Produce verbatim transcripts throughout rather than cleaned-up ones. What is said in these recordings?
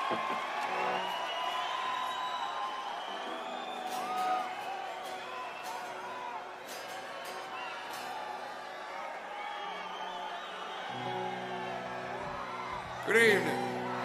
Good evening.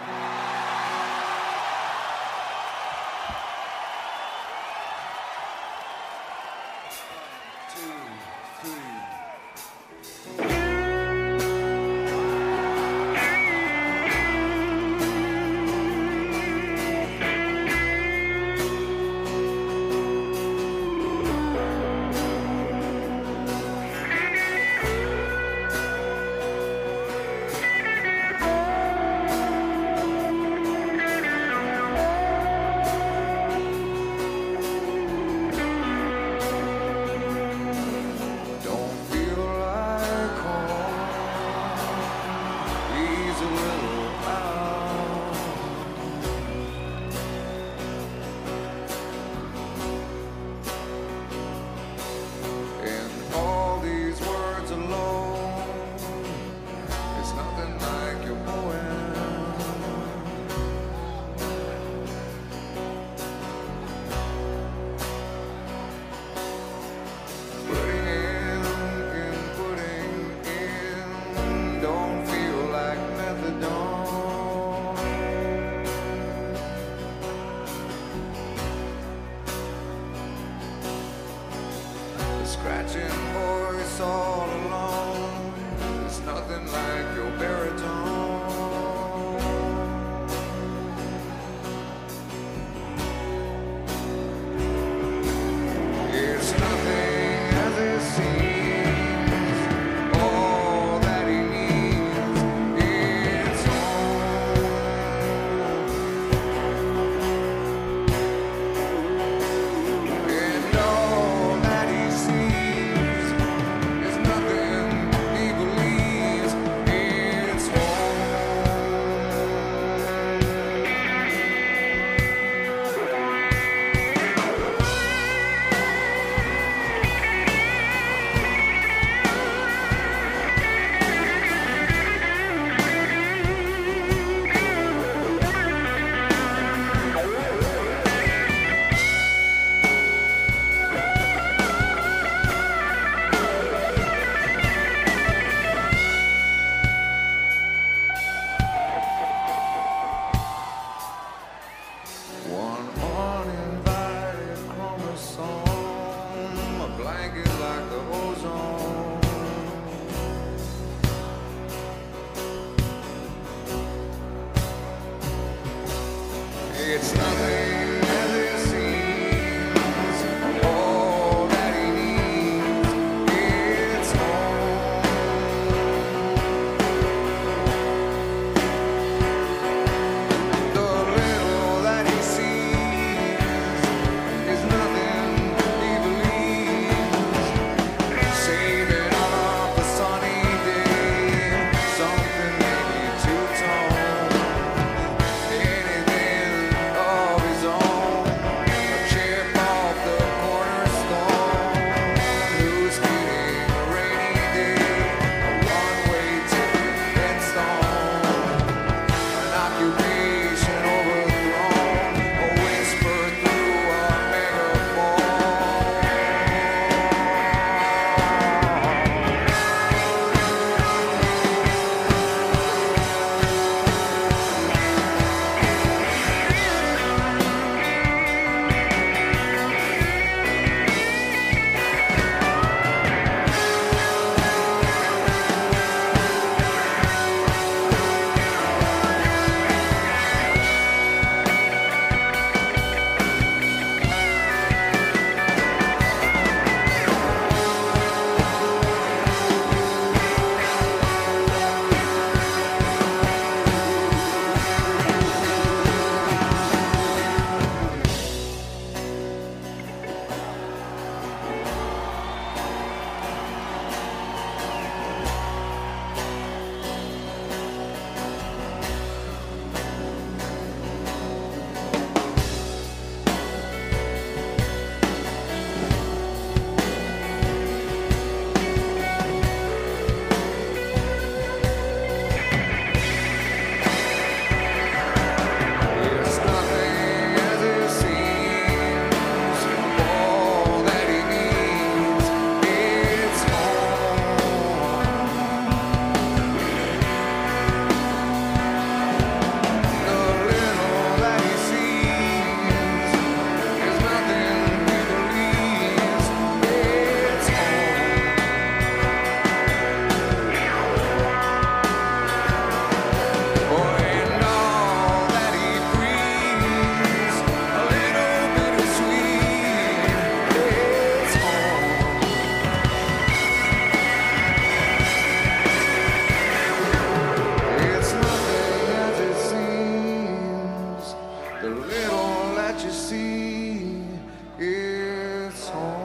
Scratching voice all alone. There's nothing like your baritone. It's nothing as it seems. All that he needs is home. And all that he sees is nothing he believes it's home. One uninvited chromosome, a blanket like the ozone. It's nothing as it seems. All that he needs, it's home. The little that he sees is nothing he believes. Save it off a sunny day, something maybe two-tone. Anything of his The little that you see is home.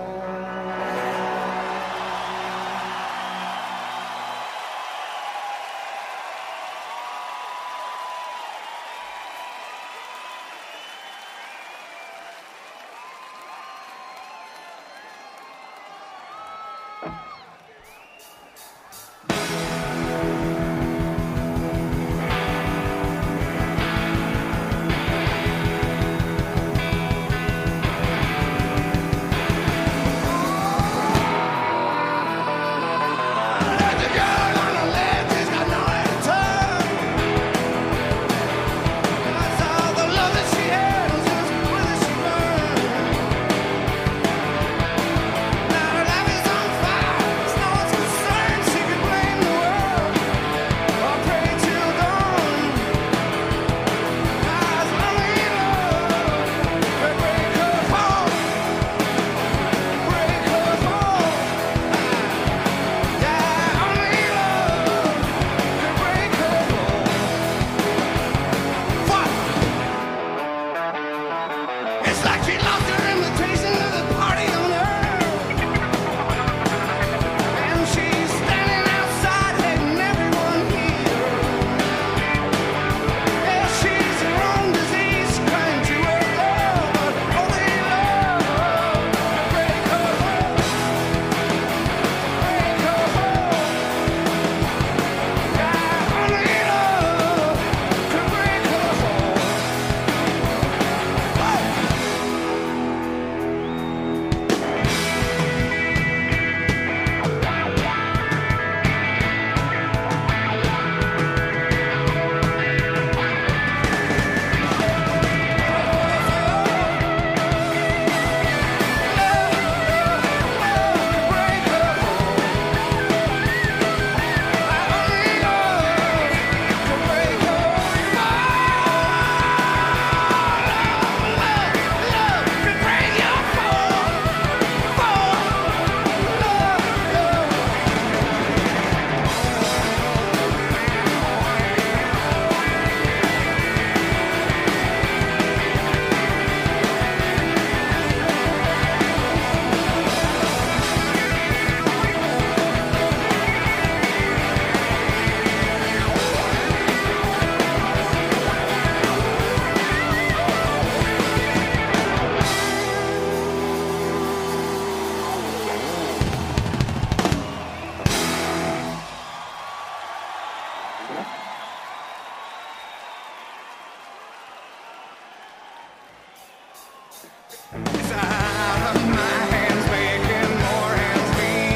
It's out of my hands, making more hands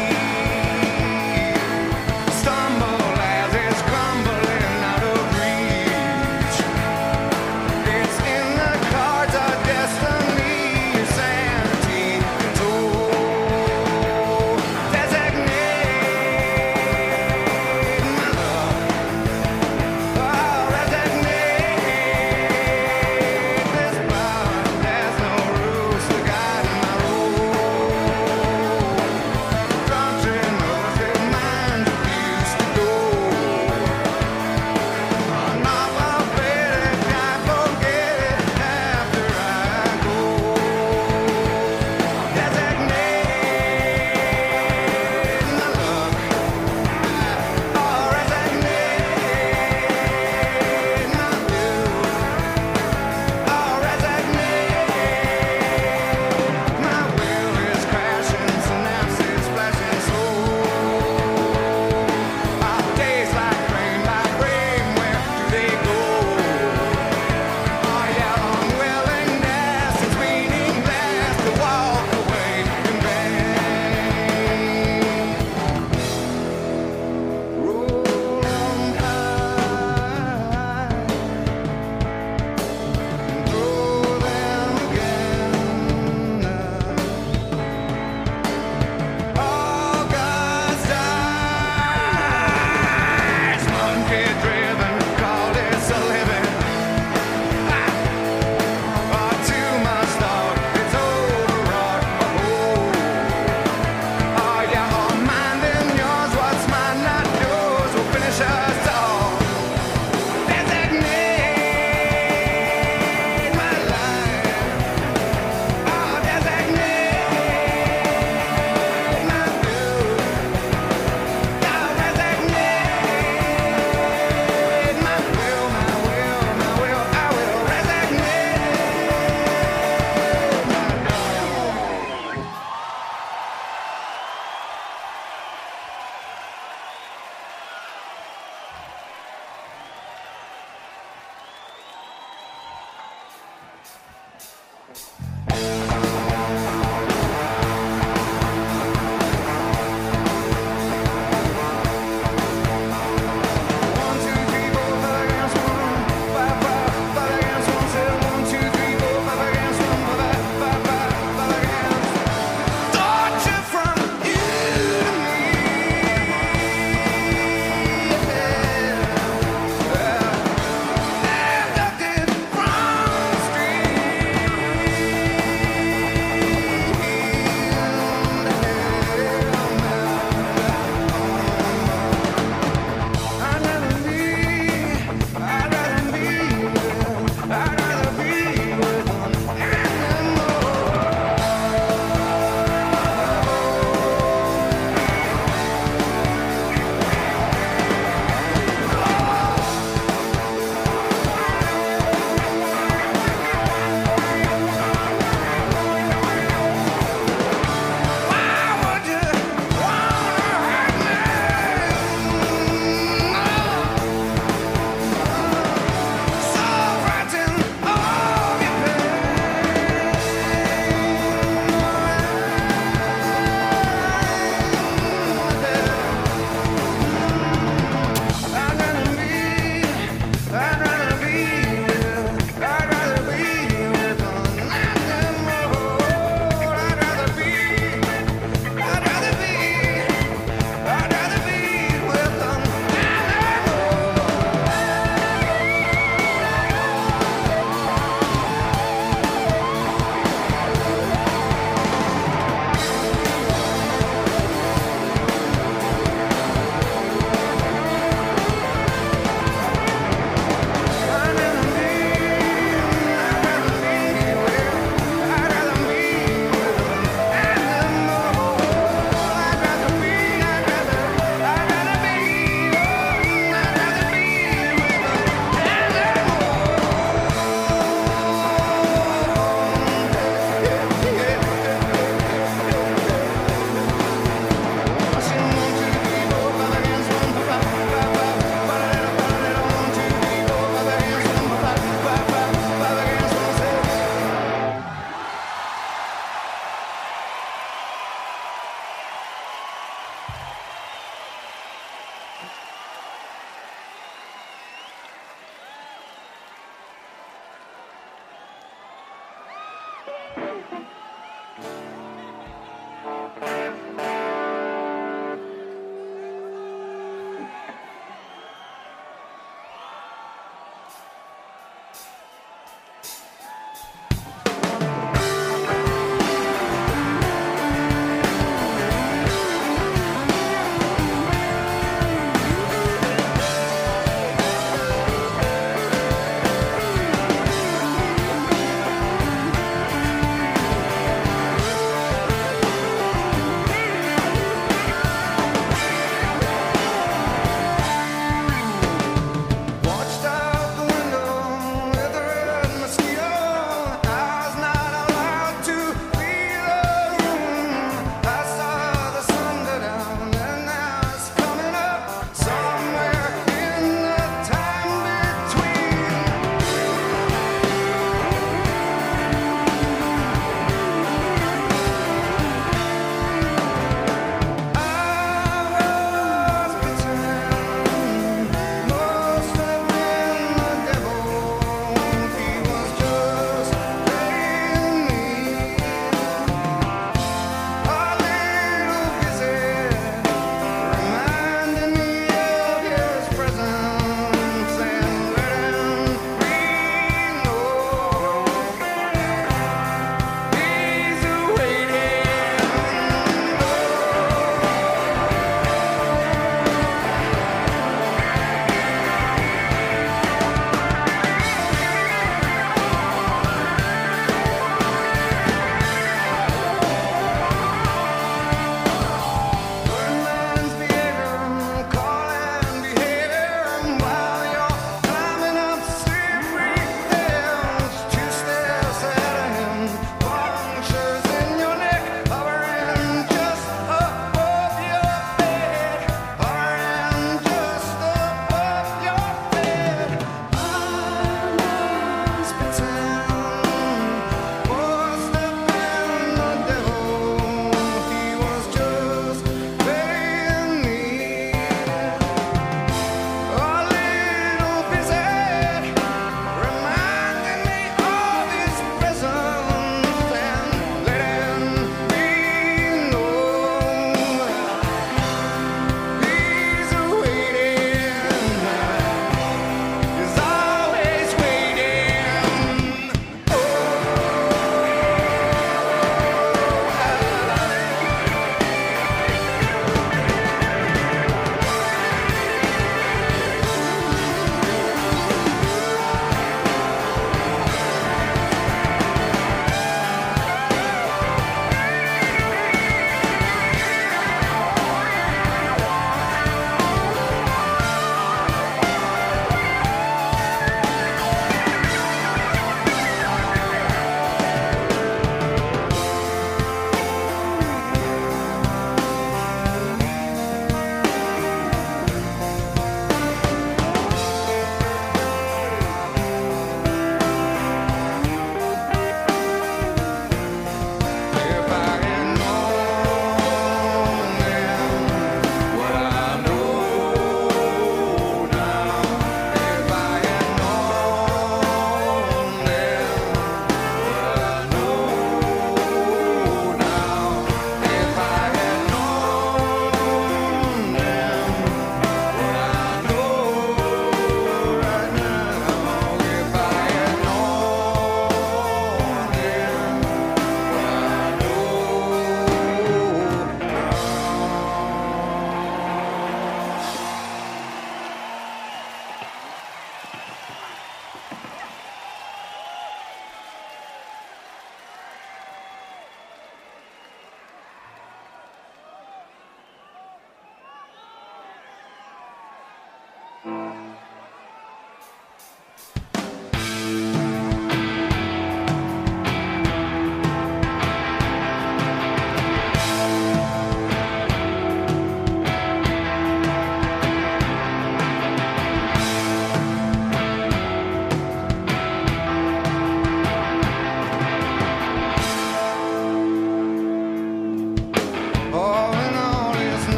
bleed. Stumble as it's crumbling out of reach. It's in the cards of destiny, sanity, control. Designate my love. Oh, designate this blood. There's no rules to guide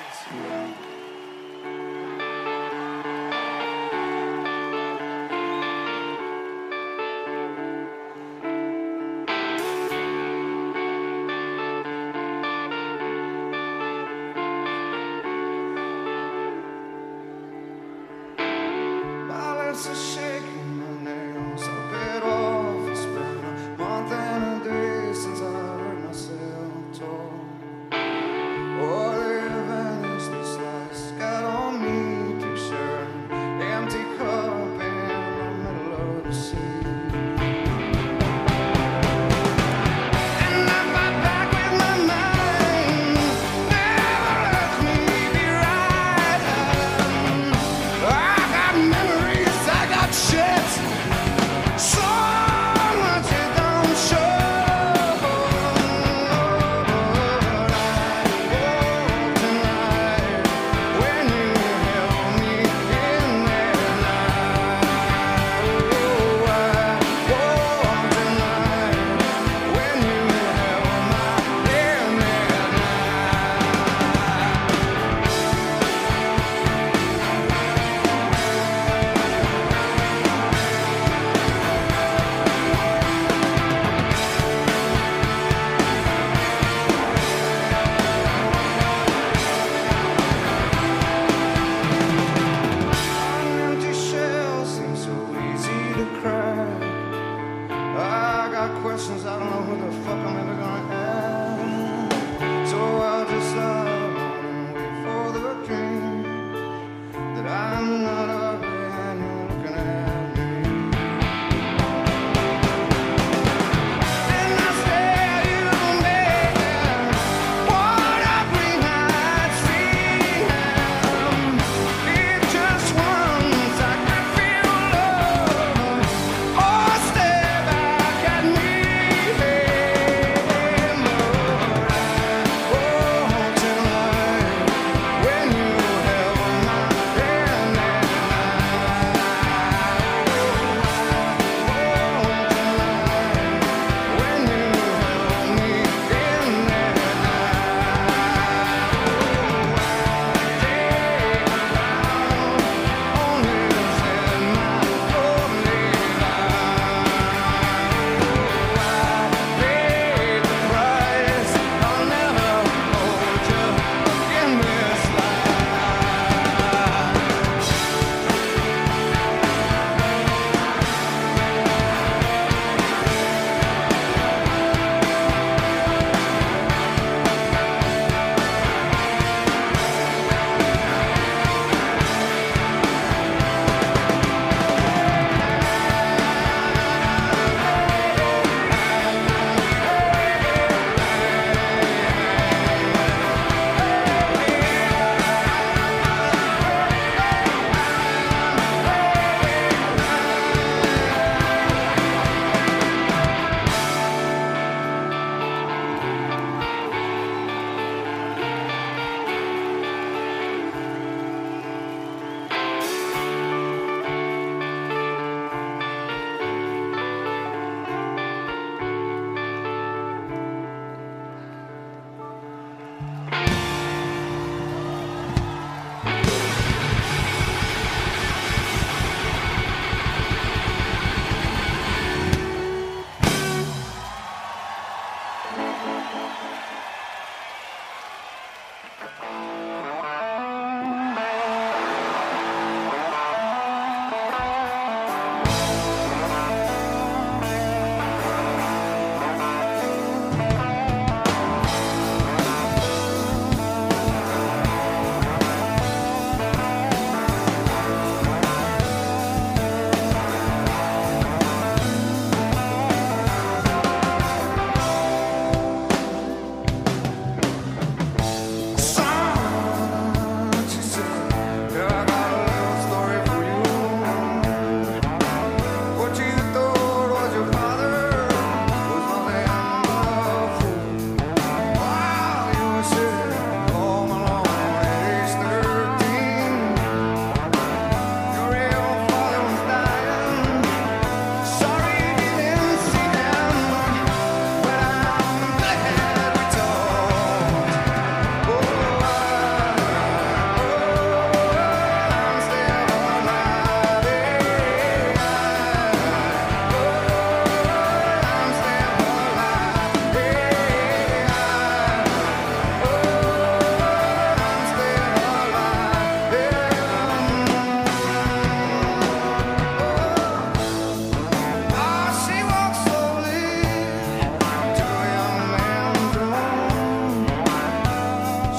Are shaking my nails. I bit off. It's been a month and a day since I heard myself talk. Oh, they vanish, these lies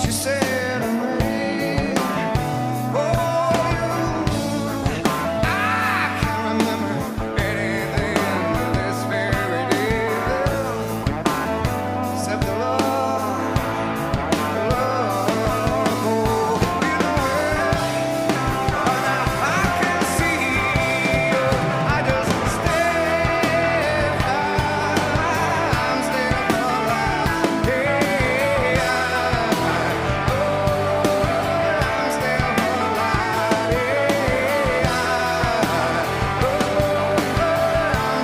she said to me, oh, you, I can't remember anything this very day, except the love, the love. Oh, you know, I can see, I just stay, I'm still alive, hey, I, oh, I'm still alive, hey, I, oh, I'm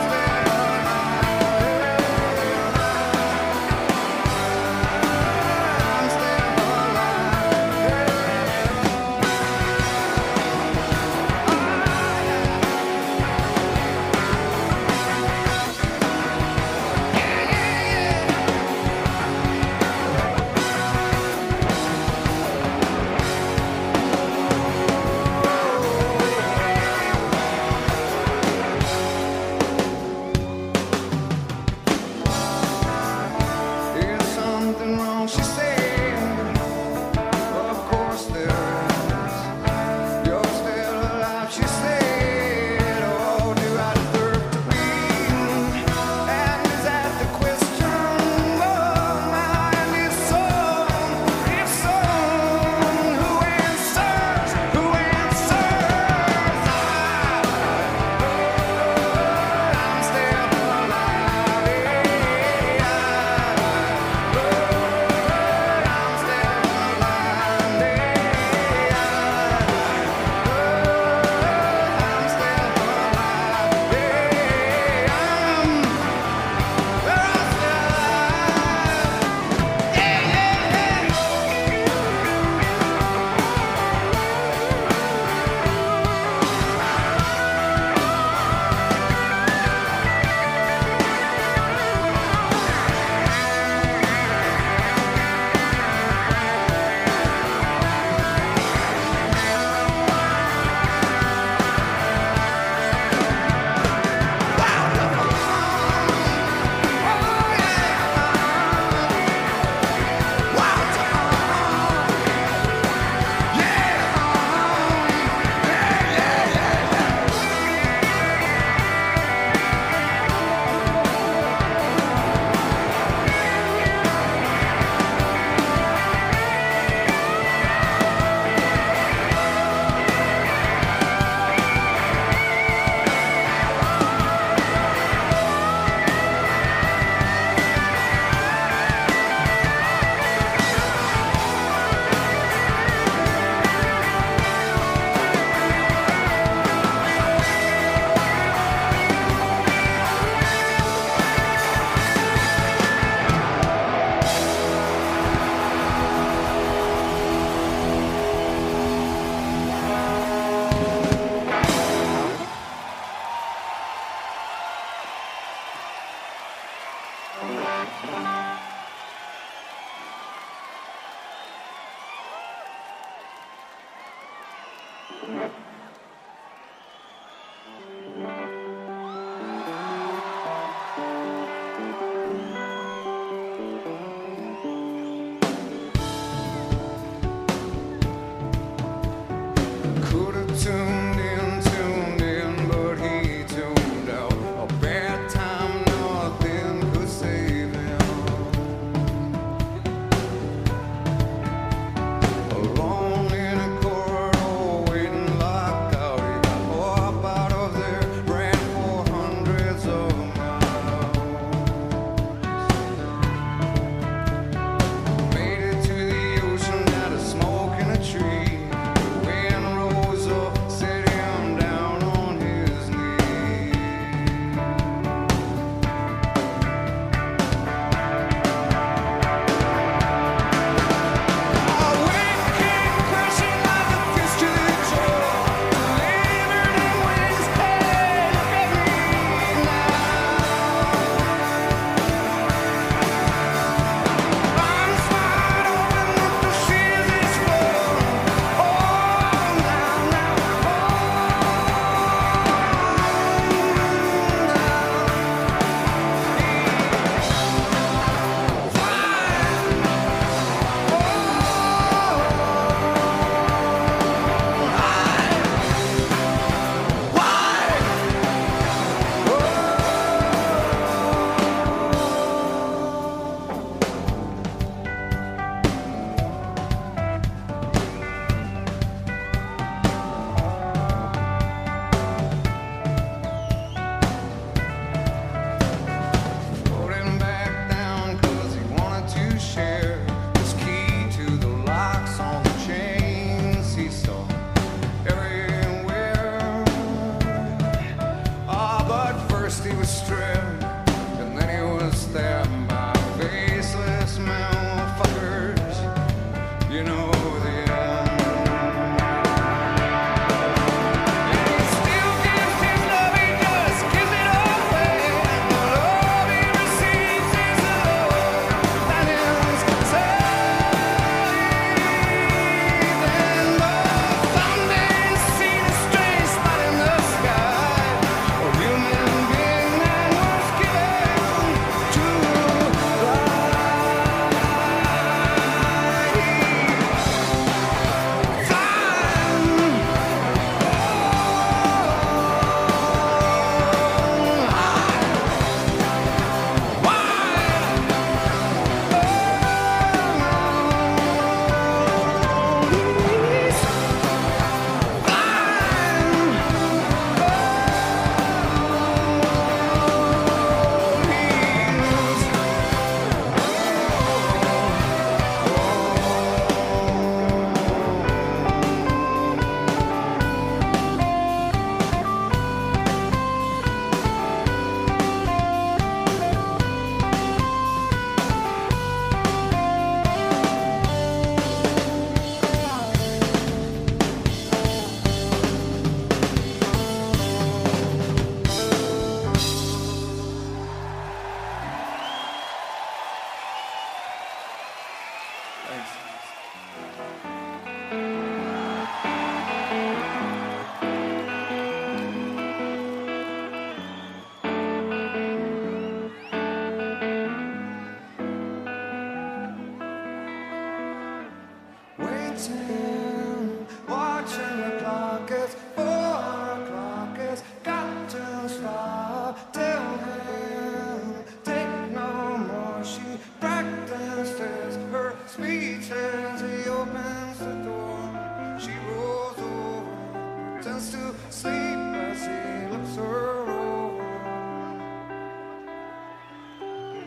Is something wrong? She said, of course there is. You're still alive, she said. Oh, do I deserve to be? And is that the question? Oh, mine is so. If so, who answers? Who answers? I, I'm still alive. Hey, I, I'm still alive. Hey, I, I'm still alive. Hey, I'm, well, I'm still alive. Yeah, yeah, yeah. Could have tuned in, tuned in, but he tuned out. A bad time, nothing could save him. Alone in a corridor, waiting locked out. He got up out of there, ran for hundreds of miles. Made it to the ocean, got a smoke in a tree. Set him down on his knees. I wake you know the end. And he still gives his love, he just gives it away. And the love he receives is the love that is saved. And the someday seen a strange spot in the sky, a human being that was given to waiting, watching the clock. It's four o'clock. It's got to stop. Tell him, take no more. She practices her speech as he opens the door. She rolls over, pretends to sleep as he looks her over.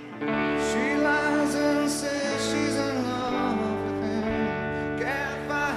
She lies and says she's in love with him. Can't find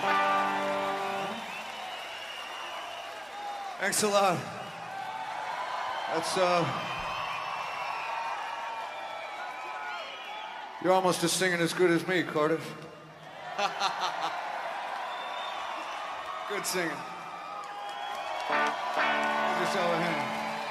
Thanks a lot. That's, uh... You're almost as singing as good as me, Cardiff. Good singing. Just all him.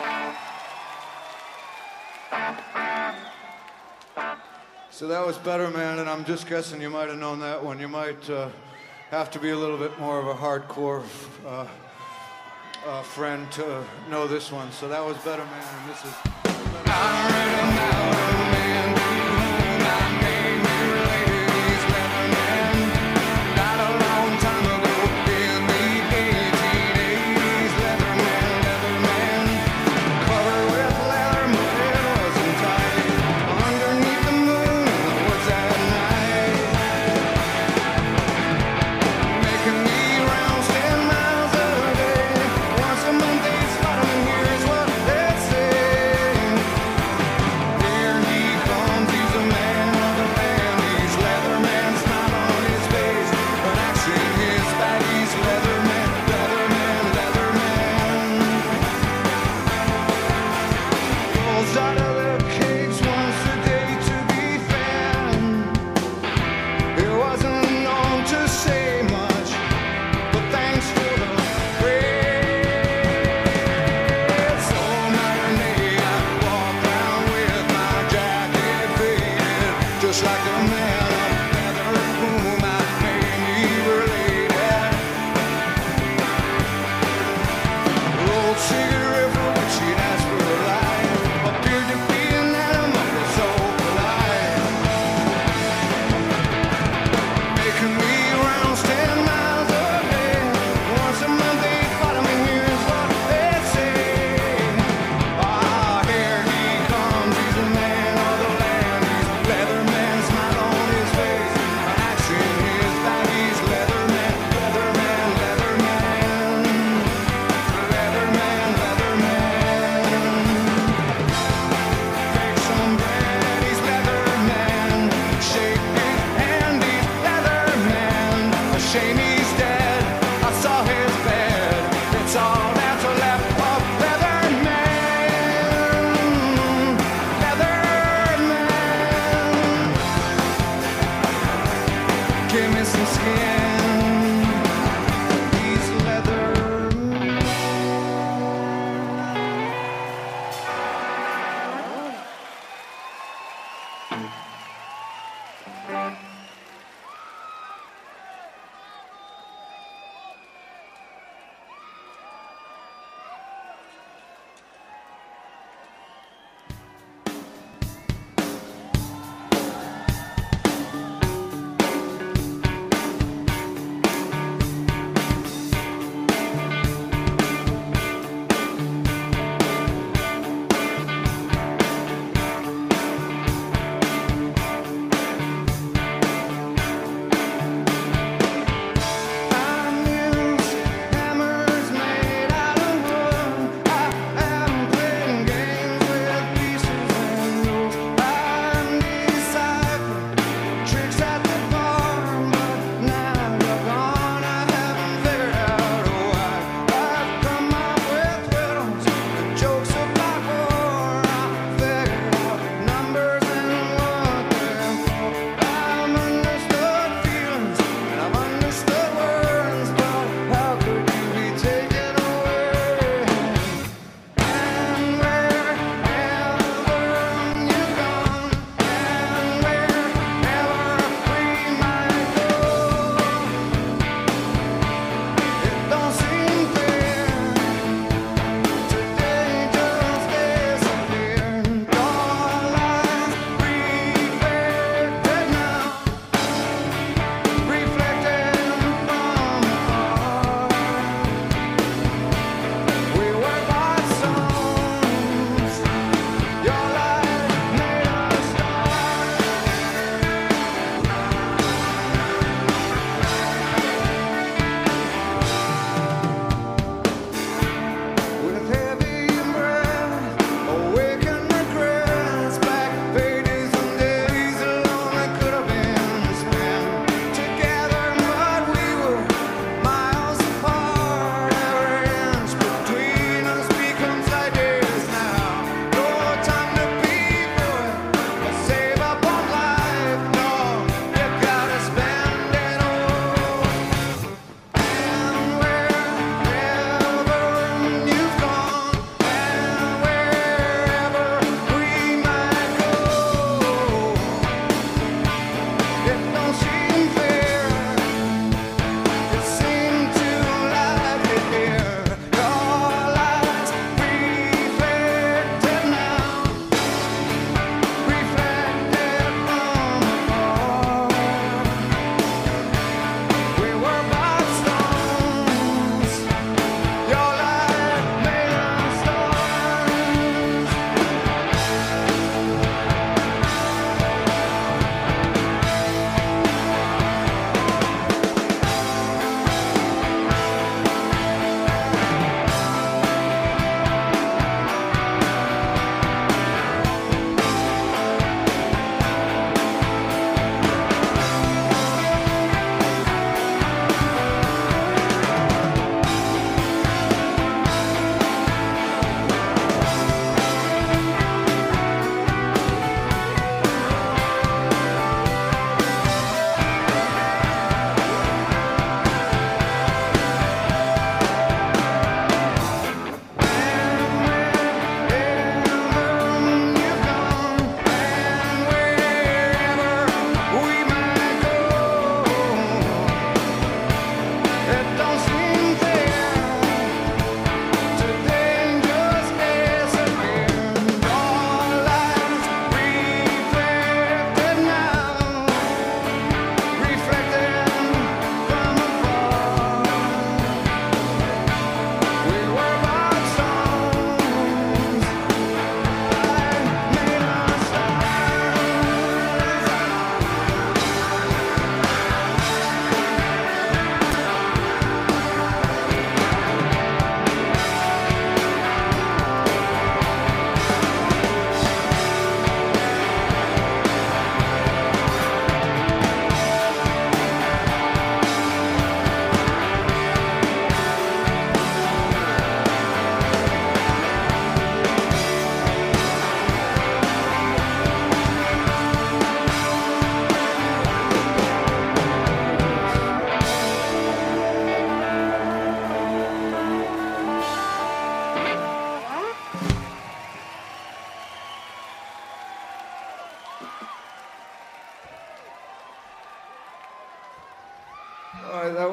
So that was Better Man, and I'm just guessing you might have known that one. You might uh, have to be a little bit more of a hardcore uh, uh, friend to know this one. So that was Better Man, and this is... Here's what they say.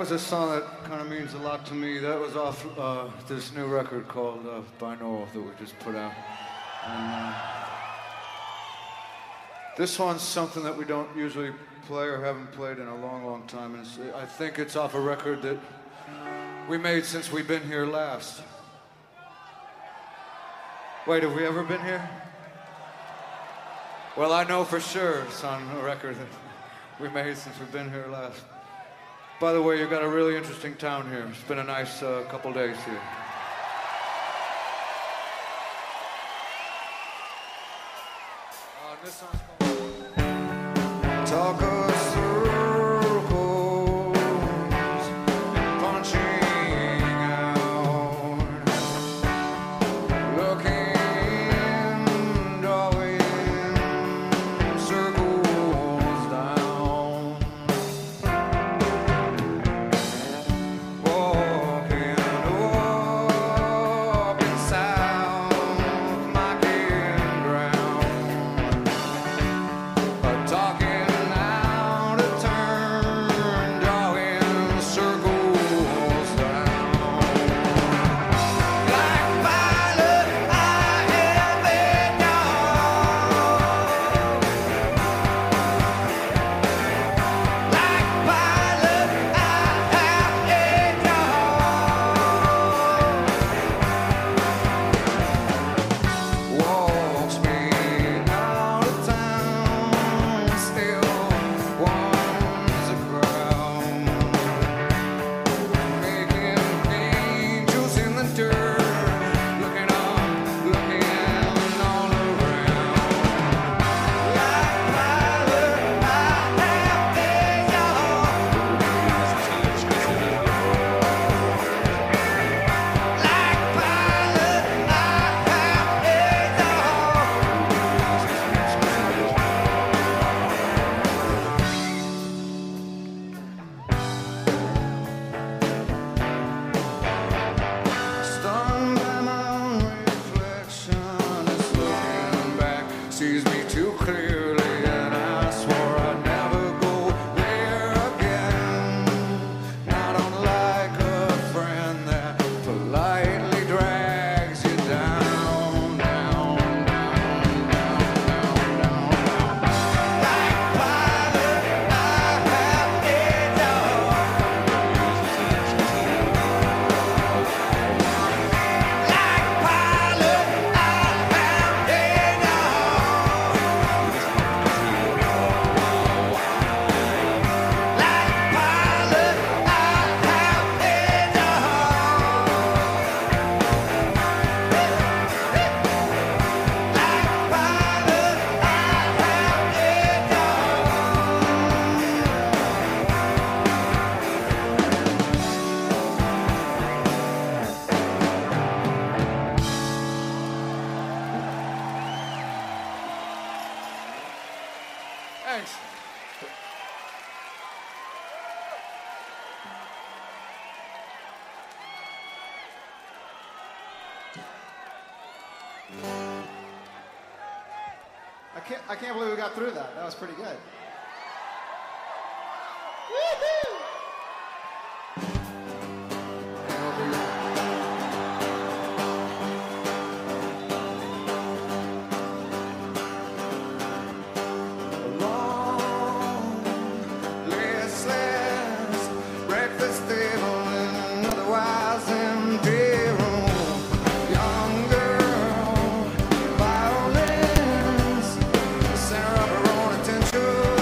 was a song that kind of means a lot to me. That was off uh, this new record called uh, Binaural that we just put out. And, uh, this one's something that we don't usually play or haven't played in a long, long time. And it's, I think it's off a record that we made since we've been here last. Wait, have we ever been here? Well, I know for sure it's on a record that we made since we've been here last. By the way, you've got a really interesting town here. It's been a nice uh, couple days here. Uh, this song's called Talk of Circles, punching out, looking, drawing circles down. Walking, walking south, mocking ground, talking out of turn, drawing circles down. Like violet, I have been young. Like violet, I have been young. Walks me out of town, still warms the ground, making angels in the dirt, looking up, looking all around. Like violet, I have been young. Like violet, I have been Stunned by my own reflection, it's looking back, sees me too clearly, and I swore I'd never go there again. Not unlike a friend that politely drags you down, down, down, down, down, down, down. Like violet, I have been young. Like violet, I have been young. Like violet, I have been Thanks. I can't, I can't believe we got through that. That was pretty good. Long, listless breakfast table in an otherwise empty room. Young girl, violins, center of her own attention.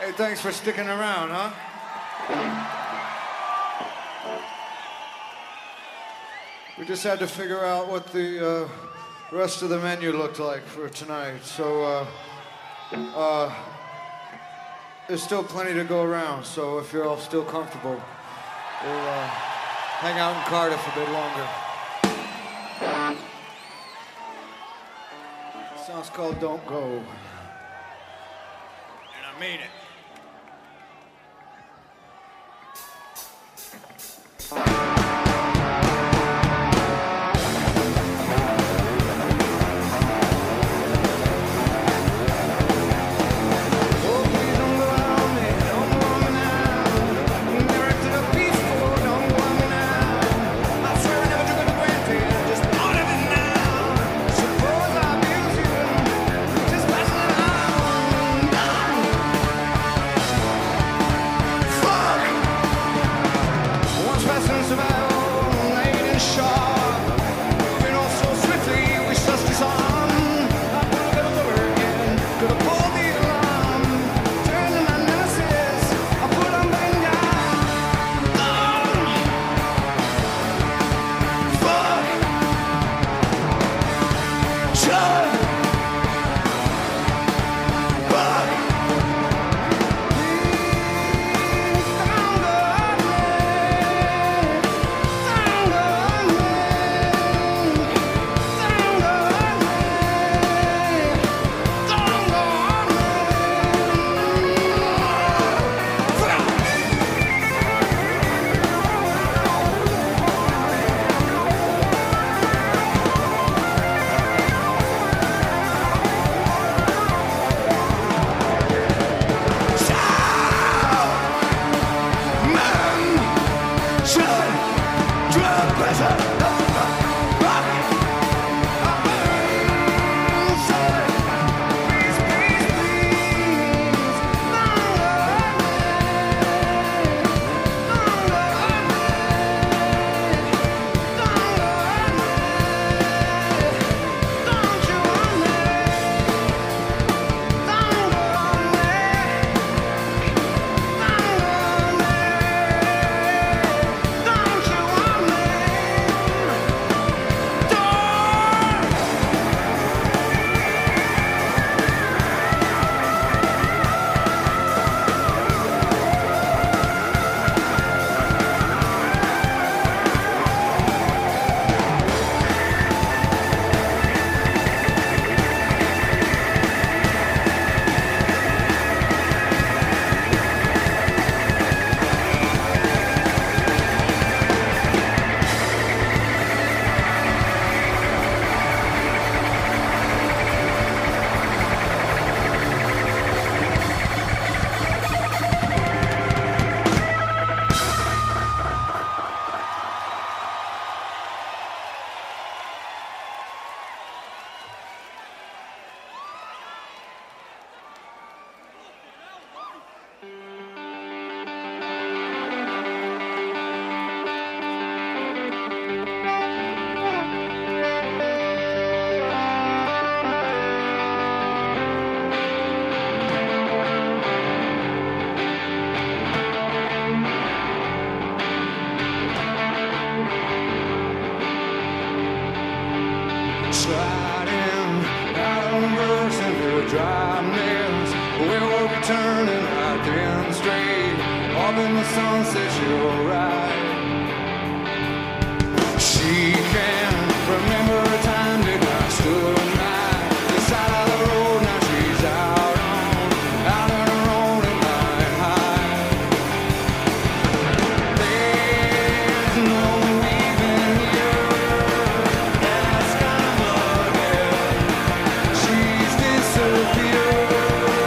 Hey, thanks for sticking around, huh? We just had to figure out what the uh, rest of the menu looked like for tonight. So, uh, uh, there's still plenty to go around. So if you're all still comfortable, we'll uh, hang out in Cardiff a bit longer. The song's called Don't Go. And I mean it.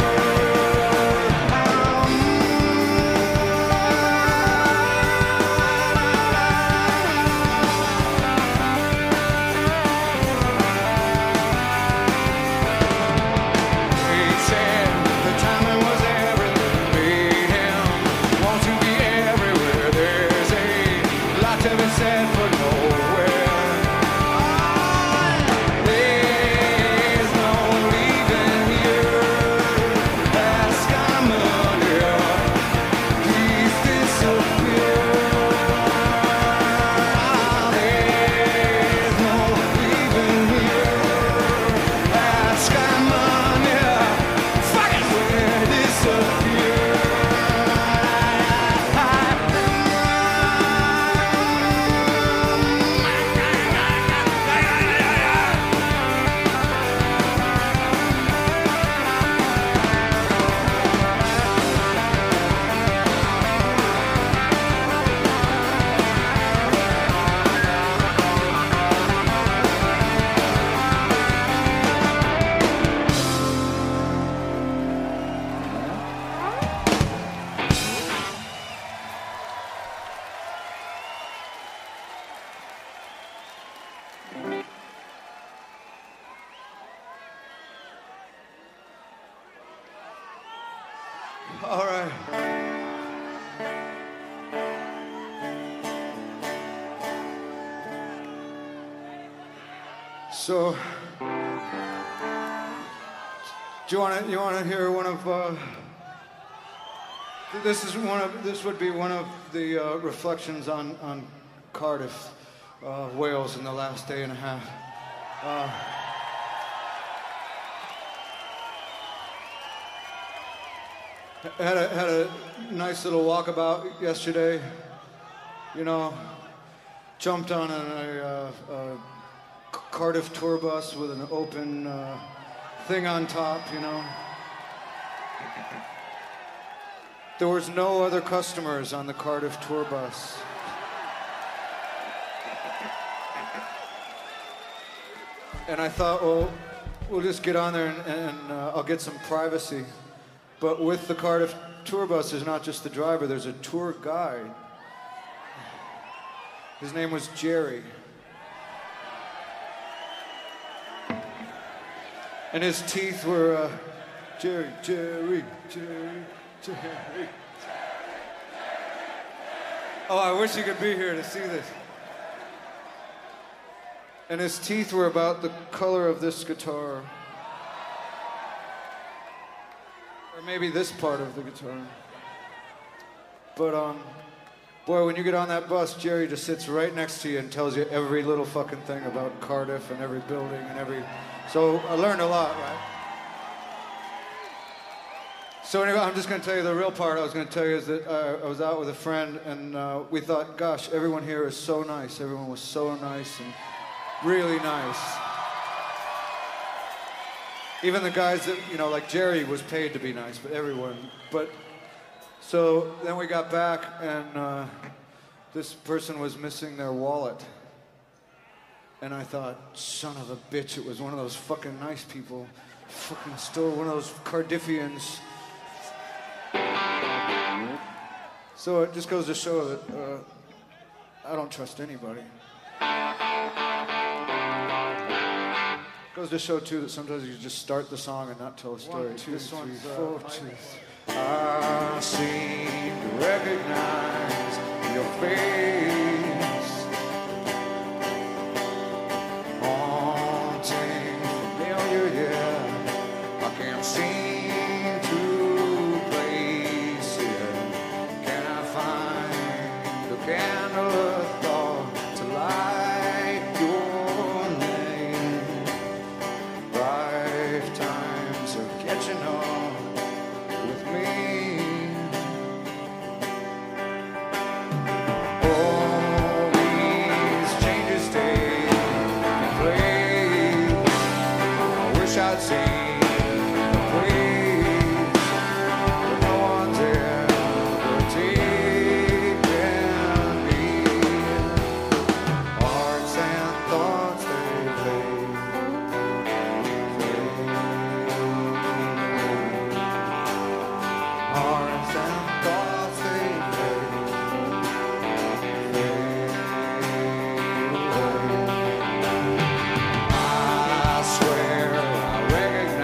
Disappear. All right. So, do you want to you want to hear one of? Uh, this is one of this would be one of the uh, reflections on on Cardiff, uh, Wales in the last day and a half. Uh, had a had a nice little walkabout yesterday. You know, jumped on a. a, a Cardiff tour bus with an open uh, thing on top, you know. There was no other customers on the Cardiff tour bus. And I thought, well, we'll just get on there and, and uh, I'll get some privacy. But with the Cardiff tour bus, there's not just the driver, there's a tour guide. His name was Jerry. And his teeth were, uh, Jerry, Jerry, Jerry, Jerry. Oh, I wish you could be here to see this. And his teeth were about the color of this guitar. Or maybe this part of the guitar. But, um, boy, when you get on that bus, Jerry just sits right next to you and tells you every little fucking thing about Cardiff and every building and every... So I learned a lot, right? So anyway, I'm just going to tell you the real part I was going to tell you is that uh, I was out with a friend and uh, we thought, gosh, everyone here is so nice. Everyone was so nice and really nice. Even the guys that, you know, like Jerry was paid to be nice, but everyone. But so then we got back and uh, this person was missing their wallet. And I thought, son of a bitch, it was one of those fucking nice people. Fucking stole one of those Cardiffians. So it just goes to show that uh, I don't trust anybody. Goes to show, too, that sometimes you just start the song and not tell a story. One, two, this three, one's, four, uh, two. I seem to recognize your face. Seem to place it. Can I find a candle of thought to light your name? Lifetimes are catching on with me. All these changes take place. I wish I'd seen I swear I recognize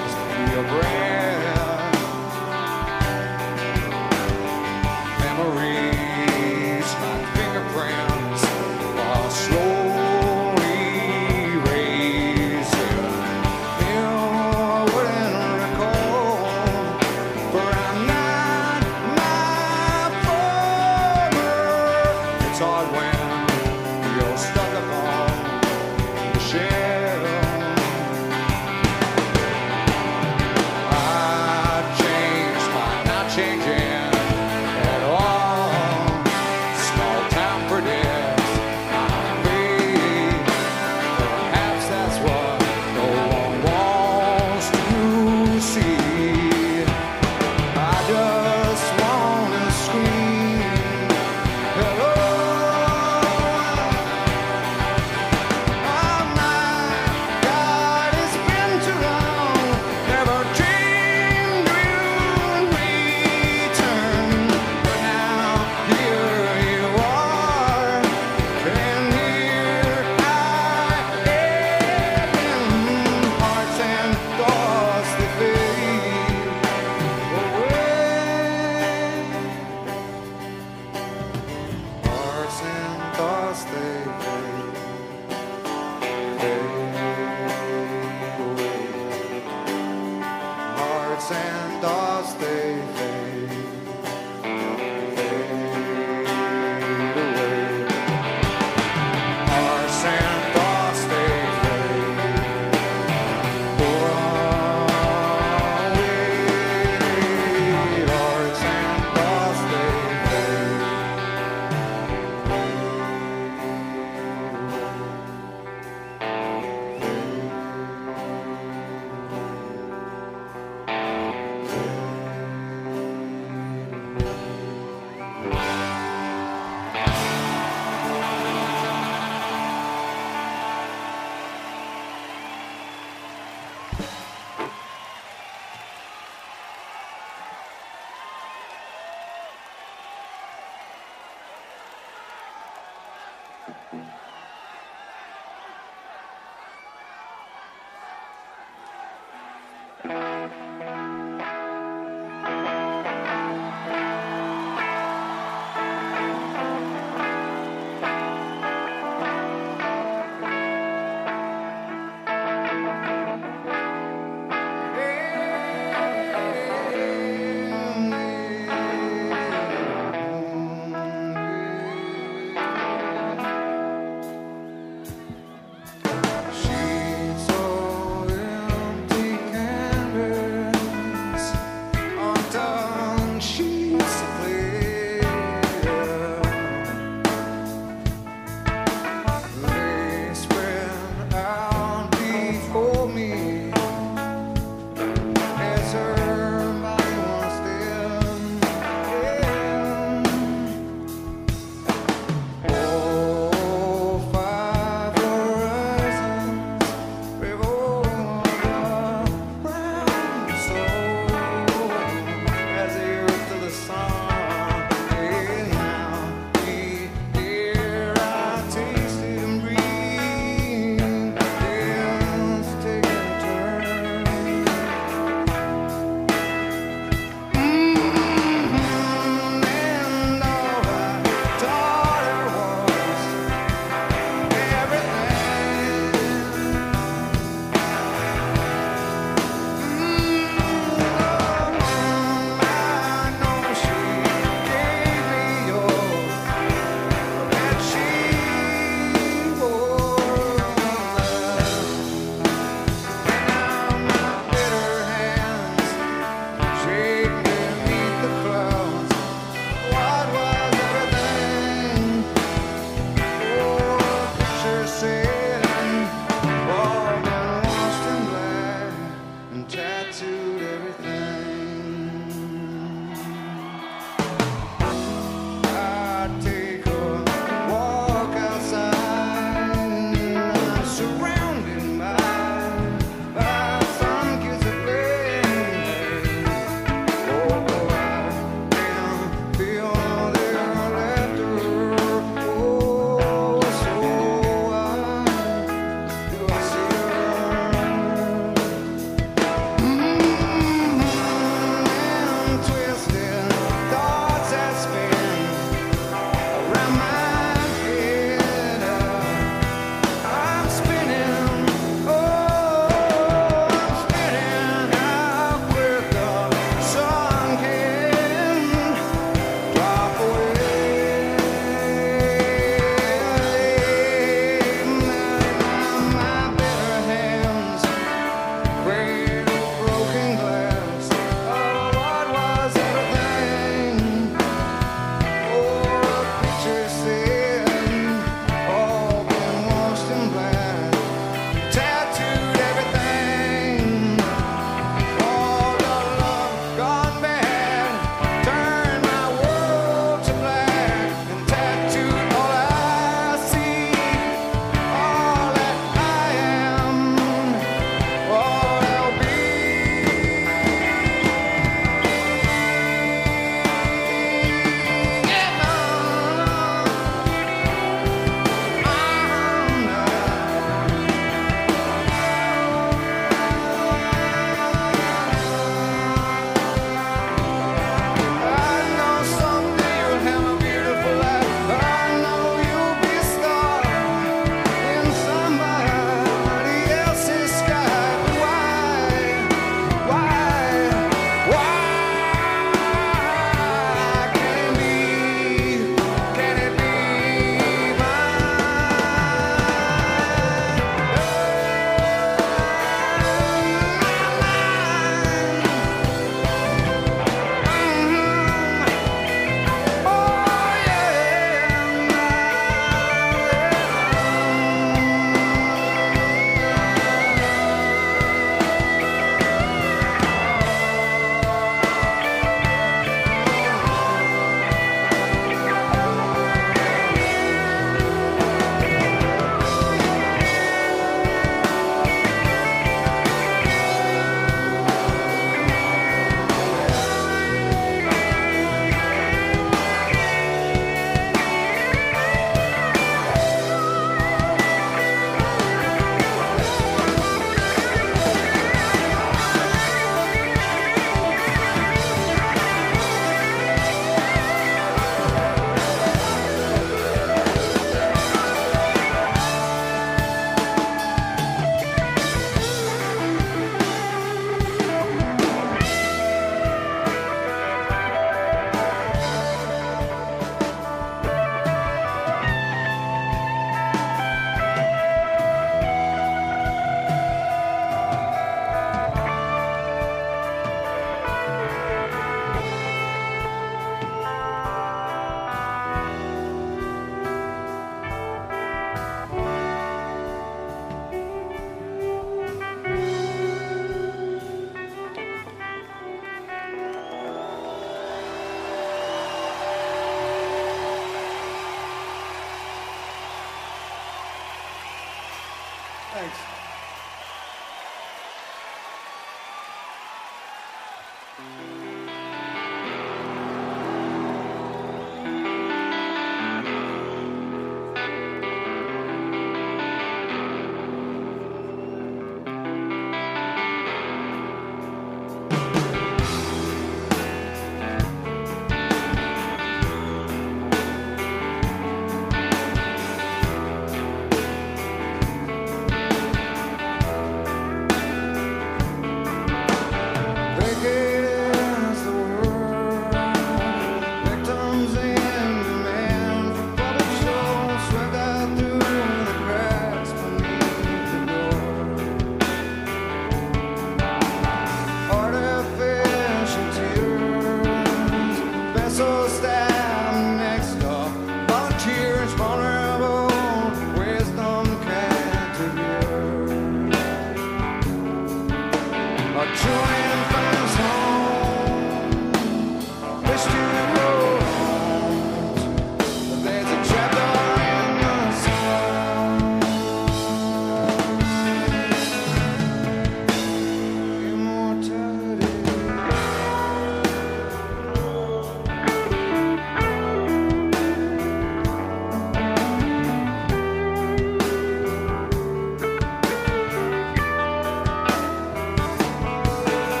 Thank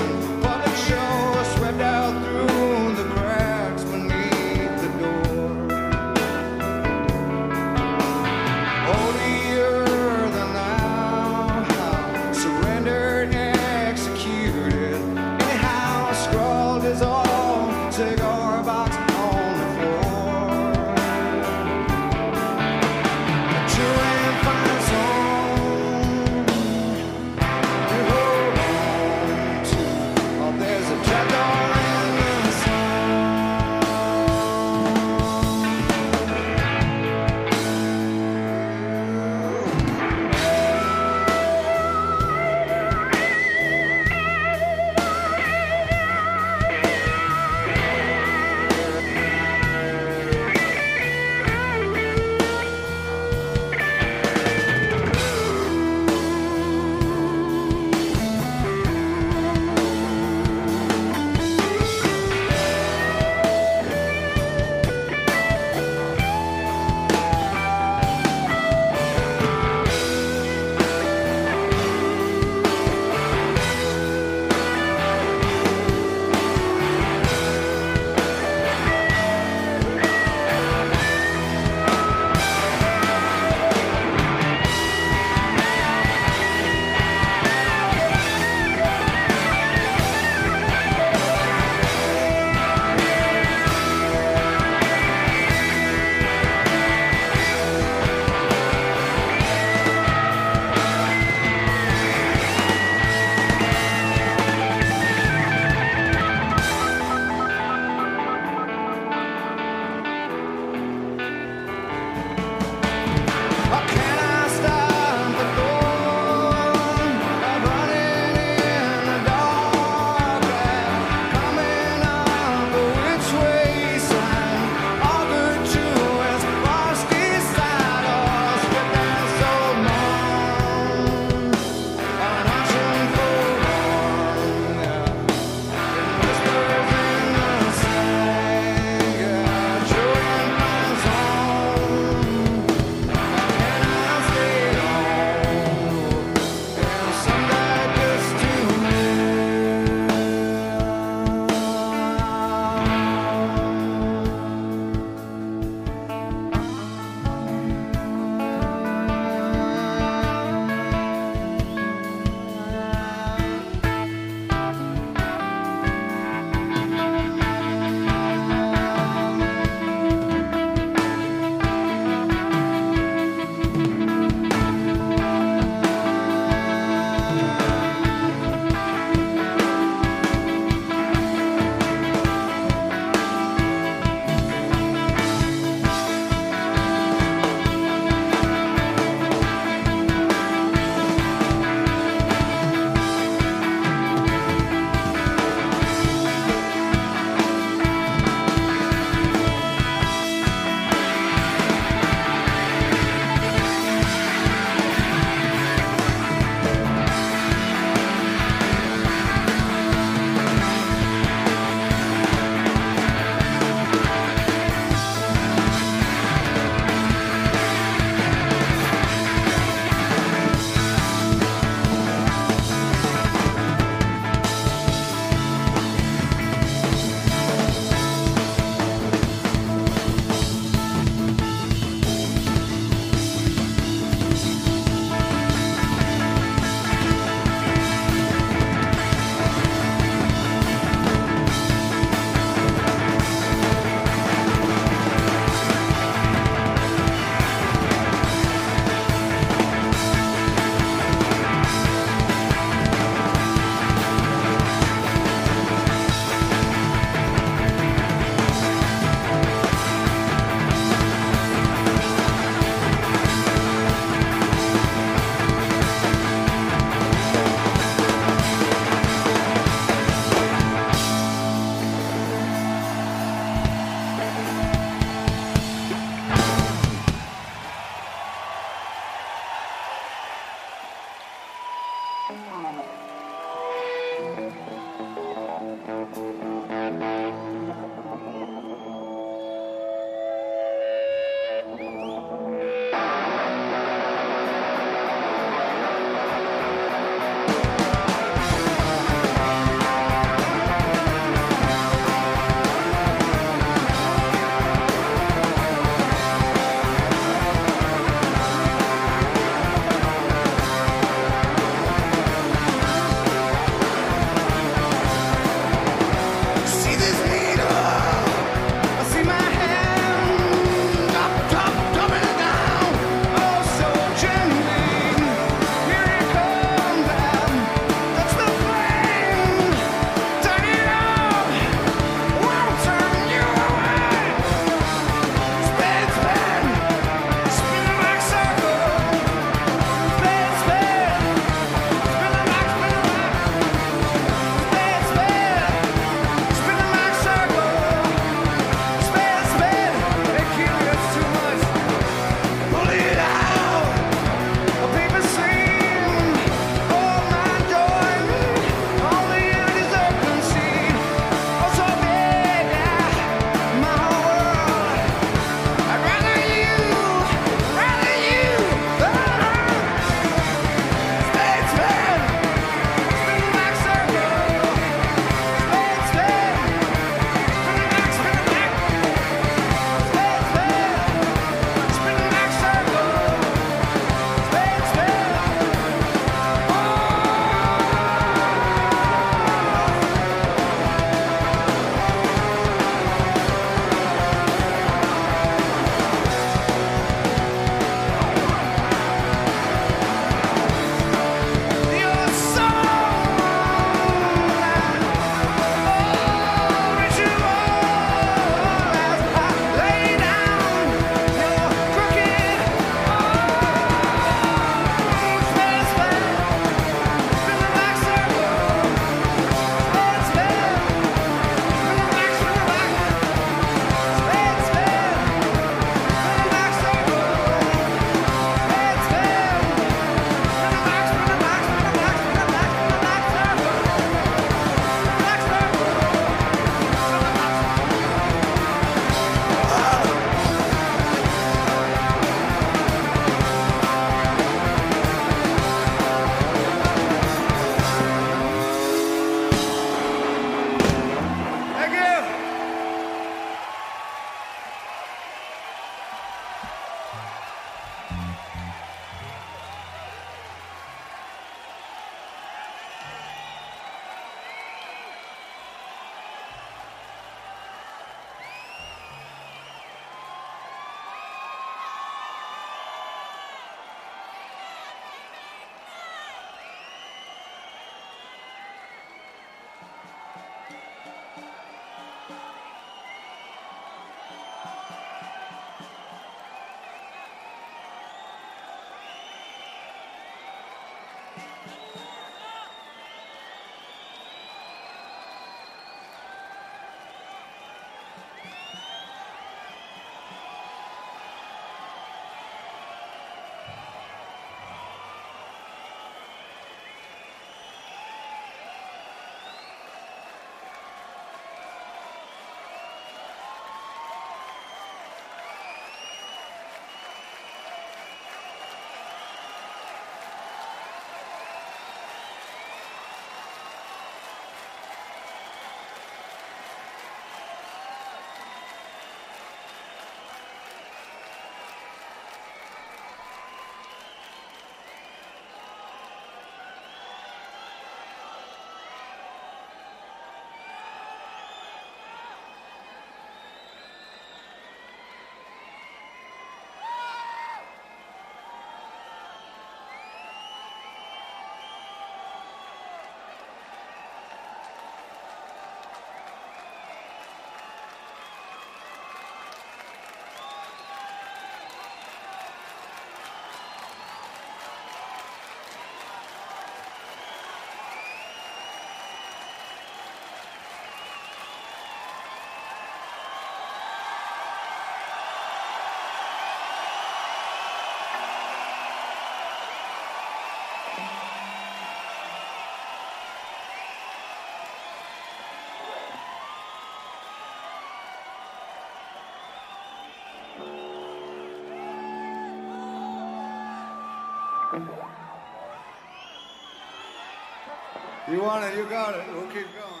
You want it, you got it. We'll keep going.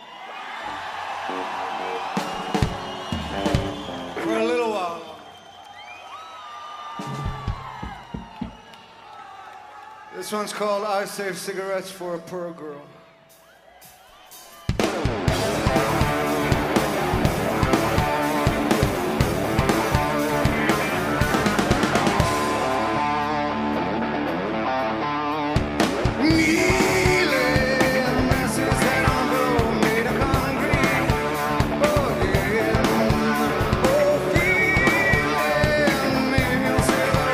For a little while. This one's called I Save Cigarettes for a Poor Girl.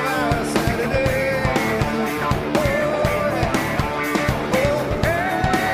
Saturday. Oh, yeah. Oh, yeah.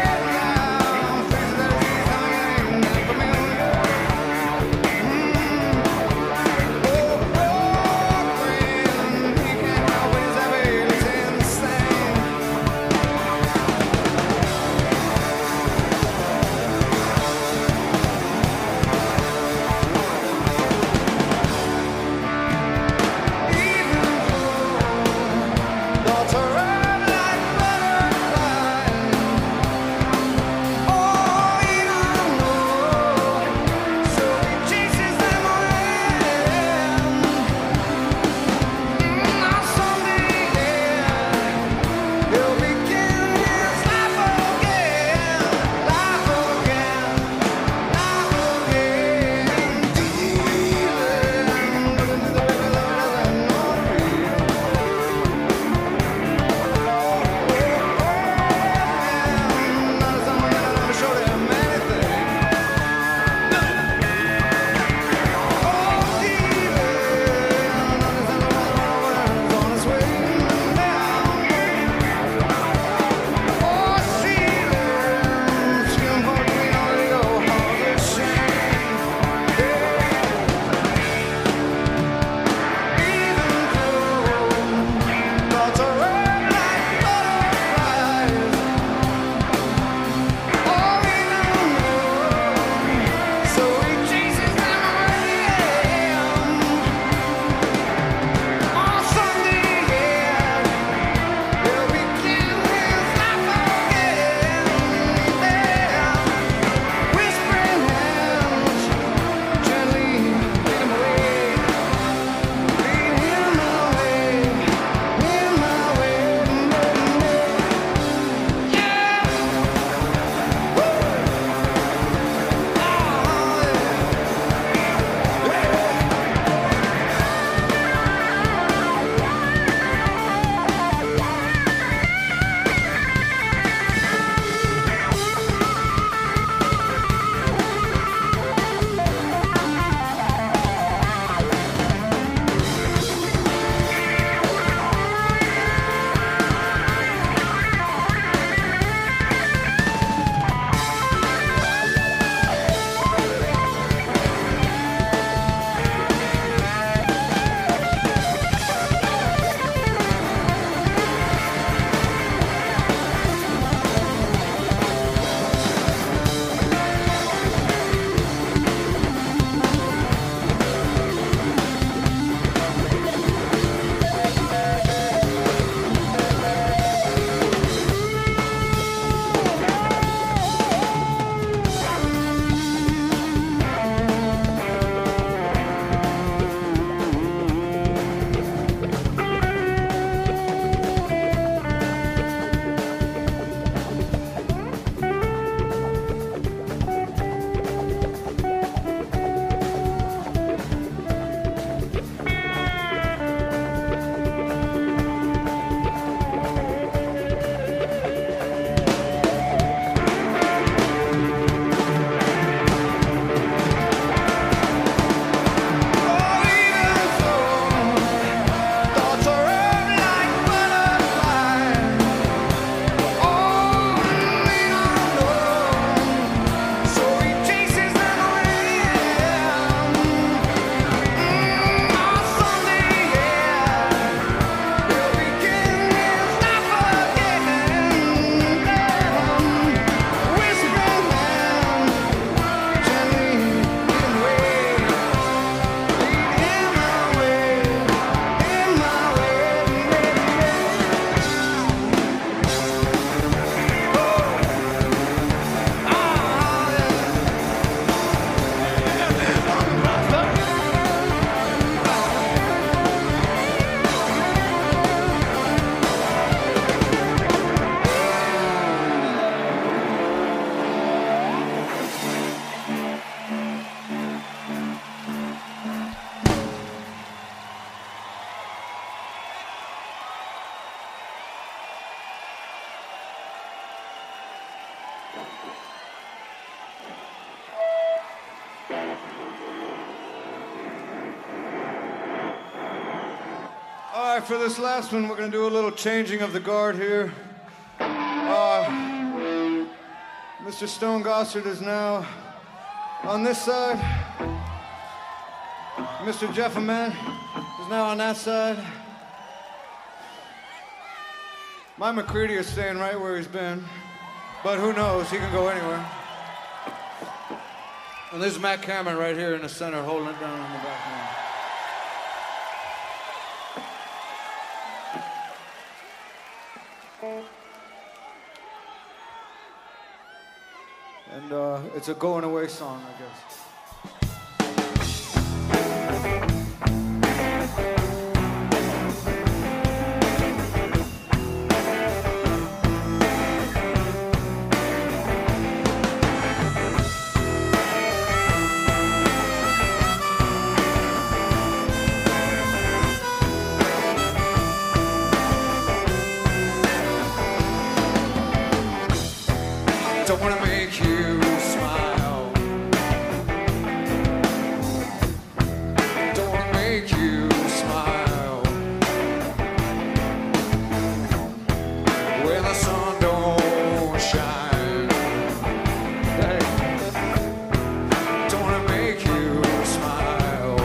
All right, for this last one, we're gonna do a little changing of the guard here. Uh, Mister Stone Gossard is now on this side. Mister Jeff Ament is now on that side. My McCready is staying right where he's been, but who knows, he can go anywhere. And there's Matt Cameron right here in the center holding it down in the back now. And uh, it's a going away song, I guess. Don't wanna make you smile. Don't wanna make you smile. When the sun don't shine. Hey. Don't wanna make you smile.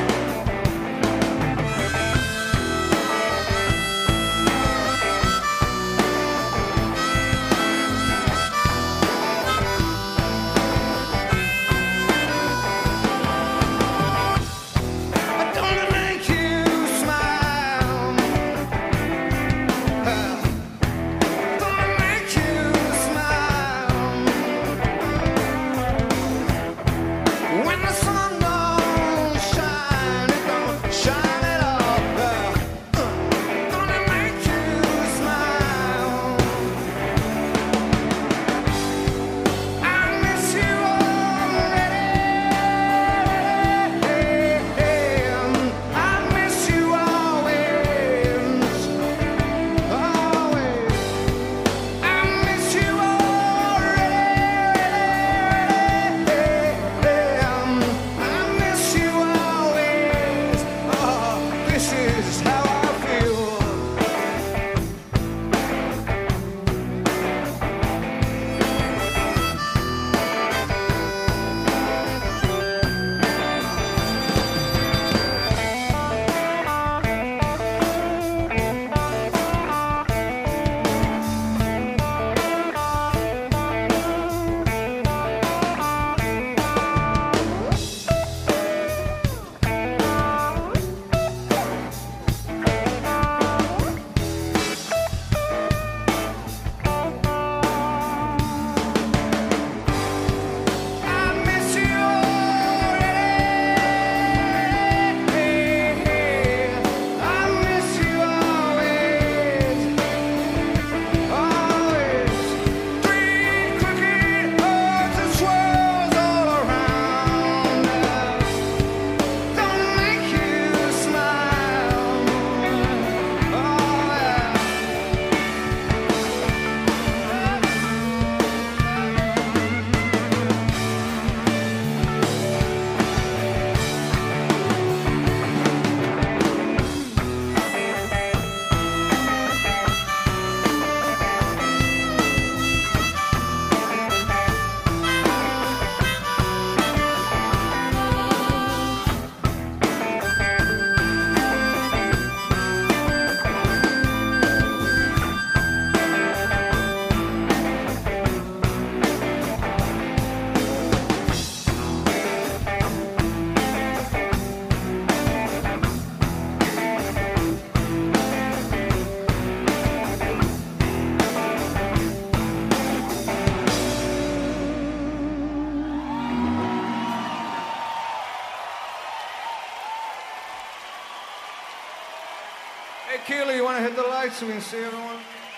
Hey, Keely, you want to hit the lights so we can see everyone?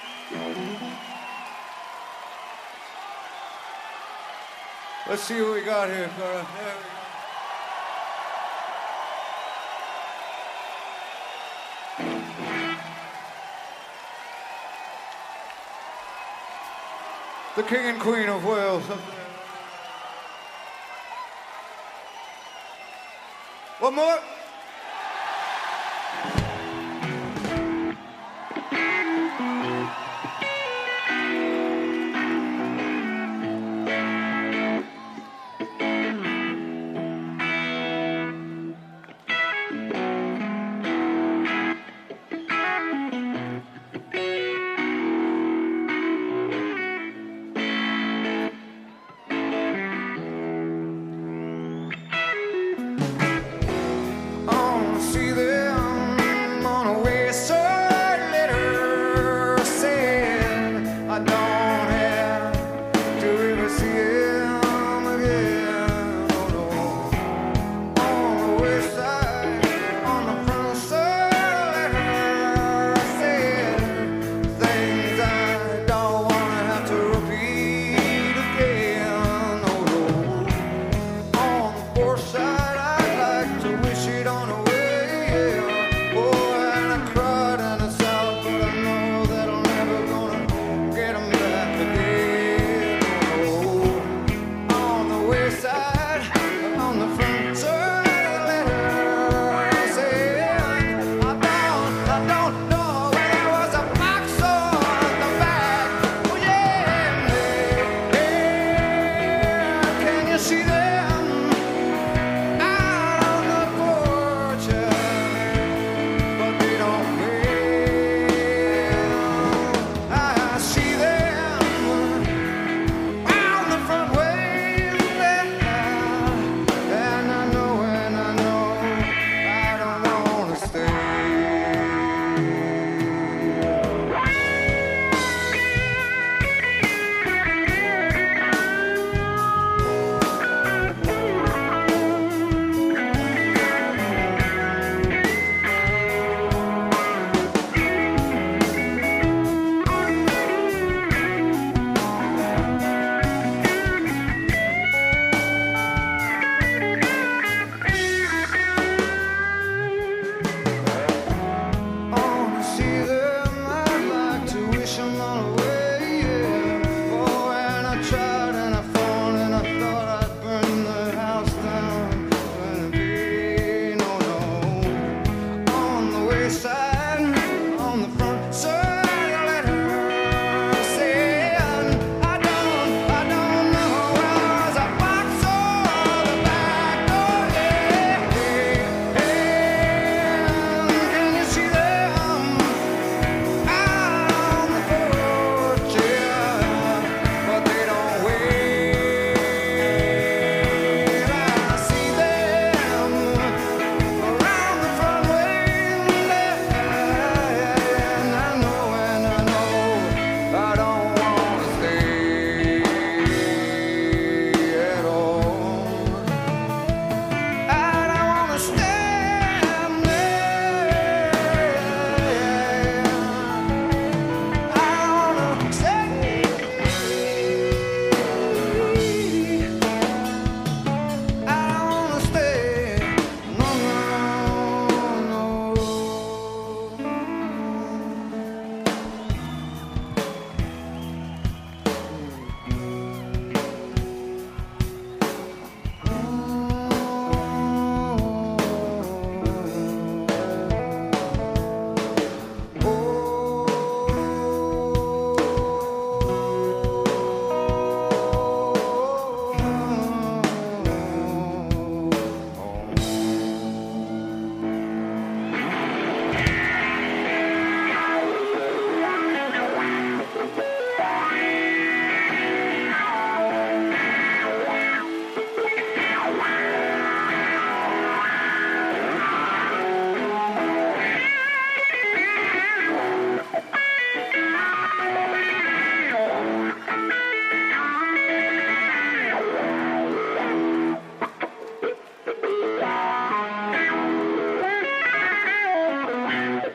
Let's see what we got here, Cora. There we go. The King and Queen of Wales. One more.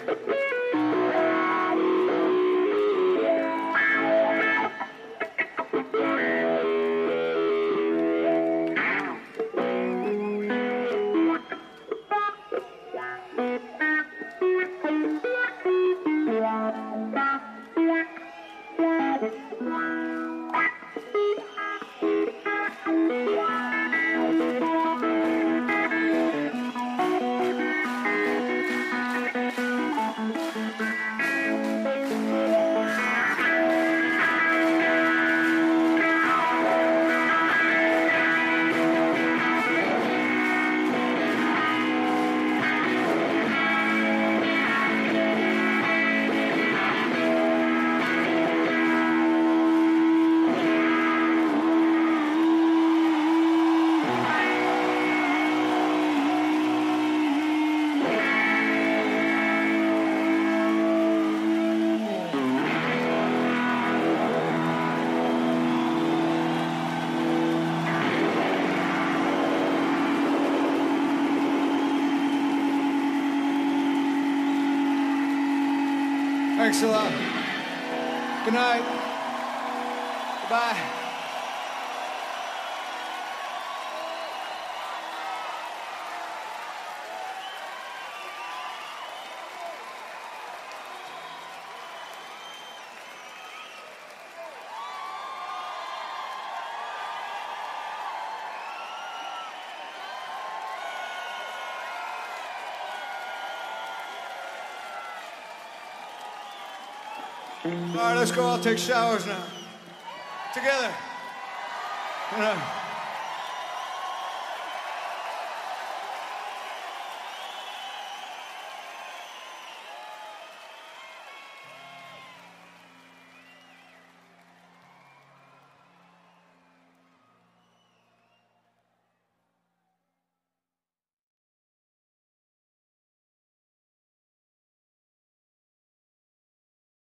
Thanks a lot. Good night. Goodbye. All right, let's go all take showers now. Together. Good night.